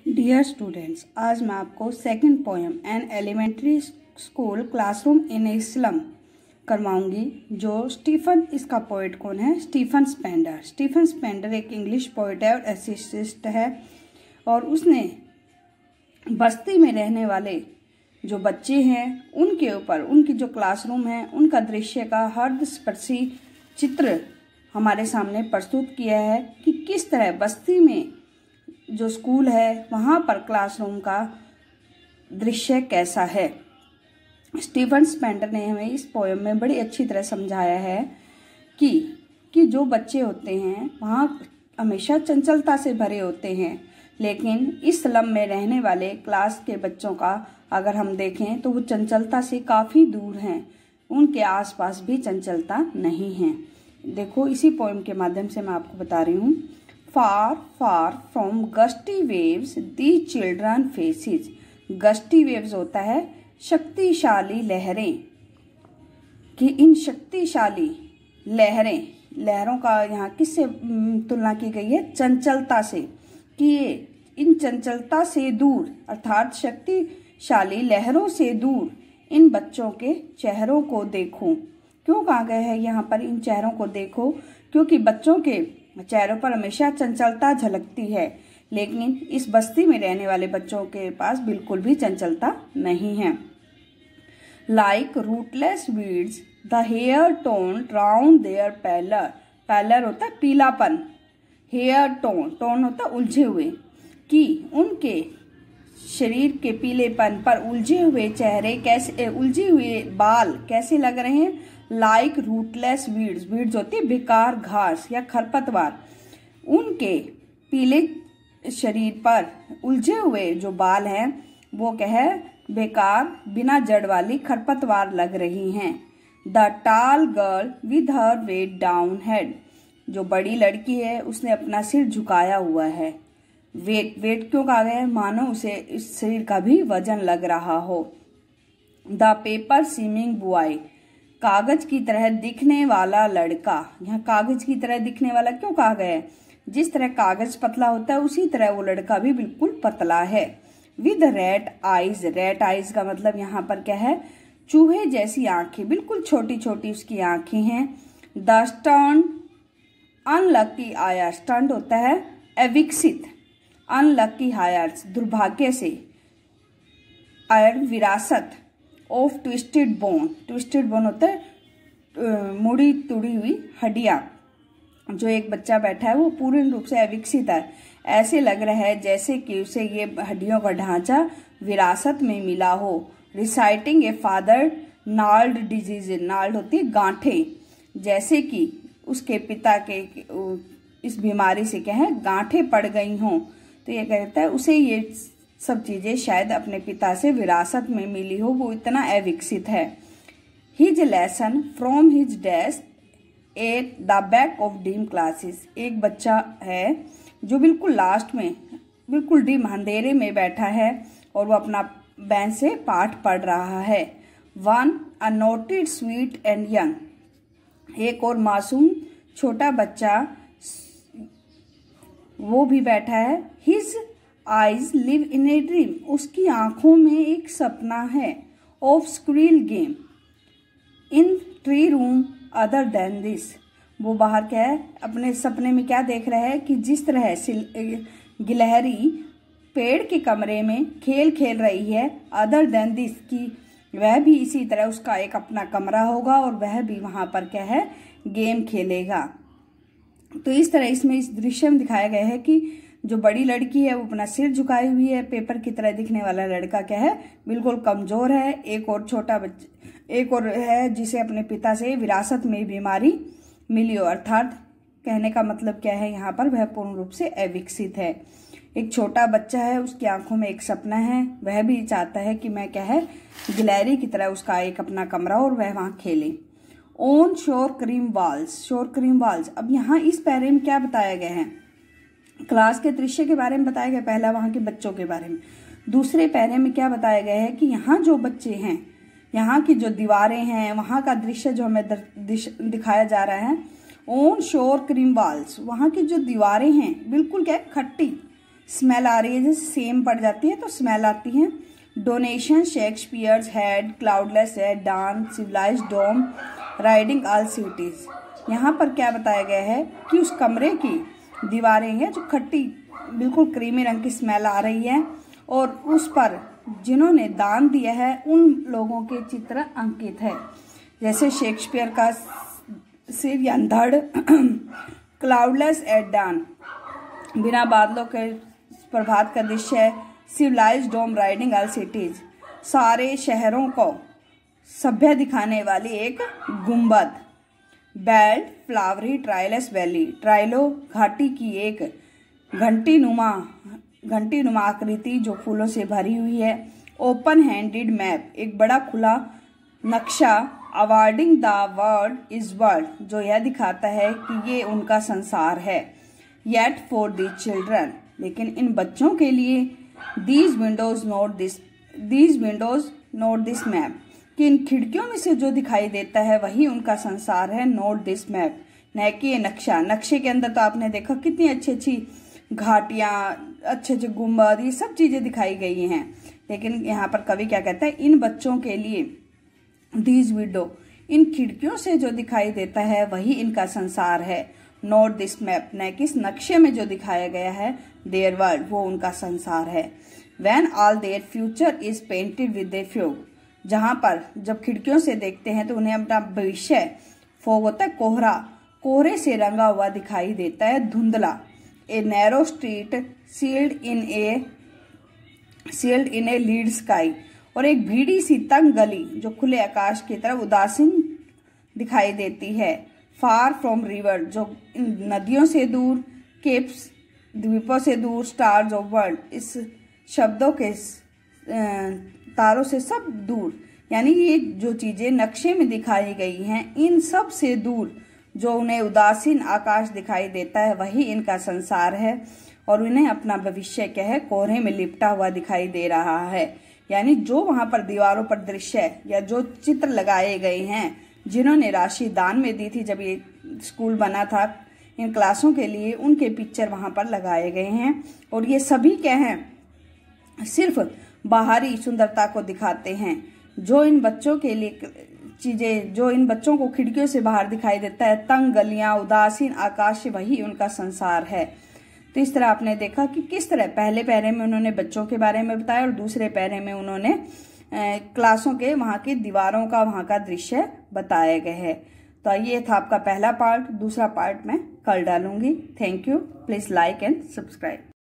Dear students, आज मैं आपको second poem an elementary school classroom in a slum करवाऊंगी। जो स्टीफन, इसका पोइट कौन है? Stephen Spender. स्टीफन स्पेंडर एक इंग्लिश पोइट है और एसिस्ट है, और उसने बस्ती में रहने वाले जो बच्चे हैं उनके ऊपर, उनकी जो क्लासरूम है उनका दृश्य का हृदयस्पर्शी चित्र हमारे सामने प्रस्तुत किया है कि किस तरह बस्ती में जो स्कूल है वहाँ पर क्लासरूम का दृश्य कैसा है। स्टीफन स्पेंडर ने हमें इस पोएम में बड़ी अच्छी तरह समझाया है कि जो बच्चे होते हैं वहाँ हमेशा चंचलता से भरे होते हैं, लेकिन इस स्लम में रहने वाले क्लास के बच्चों का अगर हम देखें तो वो चंचलता से काफ़ी दूर हैं, उनके आसपास भी चंचलता नहीं है। देखो, इसी पोएम के माध्यम से मैं आपको बता रही हूँ। Far, far from gusty waves, the children faces। Gusty waves होता है शक्तिशाली लहरें, कि इन शक्तिशाली लहरों का यहाँ किससे तुलना की गई है? चंचलता से, कि ये इन चंचलता से दूर अर्थात शक्तिशाली लहरों से दूर इन बच्चों के चेहरों को देखो। क्यों कहा गया है यहाँ पर इन चेहरों को देखो? क्योंकि बच्चों के चेहरों पर हमेशा चंचलता झलकती है, लेकिन इस बस्ती में रहने वाले बच्चों के पास बिल्कुल भी चंचलता नहीं है। Like rootless weeds the hair torn round their pallor होता है पीलापन, हेयर टोन होता है उलझे हुए, कि उनके शरीर के पीलेपन पर उलझे हुए चेहरे कैसे, उलझे हुए बाल कैसे लग रहे हैं? लाइक रूटलेस वीड्स होती है बेकार घास या खरपतवार, उनके पीले शरीर पर उलझे हुए जो बाल हैं वो क्या है? बेकार बिना जड़ वाली खरपतवार लग रही हैं। The tall girl with her weighed down head. जो बड़ी लड़की है उसने अपना सिर झुकाया हुआ है। वेट क्यों कहा गया है? मानो उसे इस शरीर का भी वजन लग रहा हो। The paper seeming boy. कागज की तरह दिखने वाला लड़का। यहाँ कागज की तरह दिखने वाला क्यों कहा गया है? जिस तरह कागज पतला होता है उसी तरह वो लड़का भी बिल्कुल पतला है। विद रेड आईज का मतलब यहाँ पर क्या है? चूहे जैसी आंखें, बिल्कुल छोटी छोटी उसकी आंखें हैं। The stunted unlucky heir. Stunted होता है अविकसित, अनलकी हायर्स दुर्भाग्य से, आयर विरासत, ऑफ ट्विस्टेड बोन होता है मुड़ी तुड़ी हुई हड्डियां। जो एक बच्चा बैठा है वो पूर्ण रूप से अविकसित है, ऐसे लग रहा है जैसे कि उसे ये हड्डियों का ढांचा विरासत में मिला हो। Reciting a father's gnarled disease. Gnarled होती है गांठें, जैसे कि उसके पिता के इस बीमारी से क्या है? गांठें पड़ गई हों। तो ये कहता है उसे ये सब चीजें शायद अपने पिता से विरासत में मिली हो, वो इतना अविकसित है। His lesson from his desk at the back of dim classes. एक बच्चा है जो बिल्कुल लास्ट में, बिल्कुल डिम अंधेरे में बैठा है और वो अपना बेंच से पाठ पढ़ रहा है। One unnoted sweet and young. एक और मासूम छोटा बच्चा वो भी बैठा है। His eyes live in a dream. उसकी आंखों में एक सपना है। Of squirrel's game in tree room other than this. वो बाहर क्या है? अपने सपने में क्या देख रहा है? कि जिस तरह गिलहरी पेड़ के कमरे में खेल खेल रही है, अदर देन दिस, की वह भी इसी तरह उसका एक अपना कमरा होगा और वह भी वहां पर क्या है? गेम खेलेगा। तो इस तरह इसमें इस दृश्य में दिखाया गया है कि जो बड़ी लड़की है वो अपना सिर झुकाई हुई है, पेपर की तरह दिखने वाला लड़का क्या है? बिल्कुल कमजोर है। एक और छोटा बच्चा, एक और है जिसे अपने पिता से विरासत में बीमारी मिली हो, अर्थात कहने का मतलब क्या है यहाँ पर? वह पूर्ण रूप से अविकसित है। एक छोटा बच्चा है, उसकी आंखों में एक सपना है, वह भी चाहता है कि मैं क्या है? गिलहरी की तरह उसका एक अपना कमरा और वह वहां खेले। ऑन शोर क्रीम वाल्स। अब यहाँ इस पैरे में क्या बताया गया है? क्लास के दृश्य के बारे में बताया गया, पहला वहां के बच्चों के बारे में। दूसरे पैरे में क्या बताया गया है? कि यहाँ जो बच्चे हैं, यहाँ की जो दीवारें हैं, वहां का दृश्य जो हमें दिखाया जा रहा है। ऑन शोर क्रीम वाल्स। वहां की जो दीवारें हैं बिल्कुल क्या है? खट्टी, स्मेल आ रही है, जैसे सेम पड़ जाती है तो स्मेल आती है। Donation, Shakespeare's head, cloudless head, dance, civilized dome, riding all cities. यहाँ पर क्या बताया गया है कि उस कमरे की दीवारें हैं जो खट्टी बिल्कुल क्रीमी रंग की स्मेल आ रही है, और उस पर जिन्होंने दान दिया है उन लोगों के चित्र अंकित है, जैसे शेक्सपियर का सिर या धड़, क्लाउडलेस एट डान, बिना बादलों के प्रभात का दृश्य, civilized dome, riding all cities, सारे शहरों को सभ्य दिखाने वाली एक गुंबद, belled, flowery Tyrolese valley, Tyrol घाटी की एक घंटी नुमा आकृति जो फूलों से भरी हुई है, ओपन हैंडेड मैप, एक बड़ा खुला नक्शा, awarding the world its world, जो यह दिखाता है कि ये उनका संसार है, येट फॉर द चिल्ड्रन, लेकिन इन बच्चों के लिए, these windows not this map, कि इन खिड़कियों में से जो दिखाई देता है वही उनका संसार है, नोट दिस मैप, न कि ये नक्शा। नक्शे के अंदर तो आपने देखा कितनी अच्छी अच्छी घाटियां, अच्छे अच्छे गुंबद, ये सब चीजें दिखाई गई हैं, लेकिन यहाँ पर कवि क्या कहता है, इन बच्चों के लिए दीज विंडो, इन खिड़कियों से जो दिखाई देता है वही इनका संसार है, नोट दिस मैप, न कि इस नक्शे में जो दिखाया गया है देयर वर्ल्ड, वो उनका संसार है। When all their future is painted with a fog, जहां पर जब खिड़कियों से देखते हैं तो उन्हें अपना भविष्य, फोग होता है कोहरा, कोहरे से रंगा हुआ दिखाई देता है, धुंधला, a narrow street sealed in a lead sky, और एक भीड़ी सी तंग गली जो खुले आकाश की तरफ उदासीन दिखाई देती है, फार फ्रॉम रिवर, जो नदियों से दूर, केप्स द्वीपों से दूर, स्टार्स ऑफ वर्ल्ड, इस शब्दों के तारों से सब दूर, यानी ये जो चीजें नक्शे में दिखाई गई हैं इन सब से दूर जो उन्हें उदासीन आकाश दिखाई देता है वही इनका संसार है, और उन्हें अपना भविष्य क्या है, कोहरे में लिपटा हुआ दिखाई दे रहा है। यानी जो वहां पर दीवारों पर दृश्य या जो चित्र लगाए गए हैं, जिन्होंने राशि दान में दी थी जब ये स्कूल बना था इन क्लासों के लिए, उनके पिक्चर वहां पर लगाए गए हैं, और ये सभी क्या हैं, सिर्फ बाहरी सुंदरता को दिखाते हैं। जो इन बच्चों के लिए चीजें, जो इन बच्चों को खिड़कियों से बाहर दिखाई देता है, तंग गलियां, उदासीन आकाश, वही उनका संसार है। तो इस तरह आपने देखा कि किस तरह पहले पैरे में उन्होंने बच्चों के बारे में बताया और दूसरे पैरे में उन्होंने क्लासों के वहां की दीवारों का, वहां का दृश्य बताया गया है। तो ये था आपका पहला पार्ट, दूसरा पार्ट मैं कल डालूंगी। Thank you, please like and subscribe.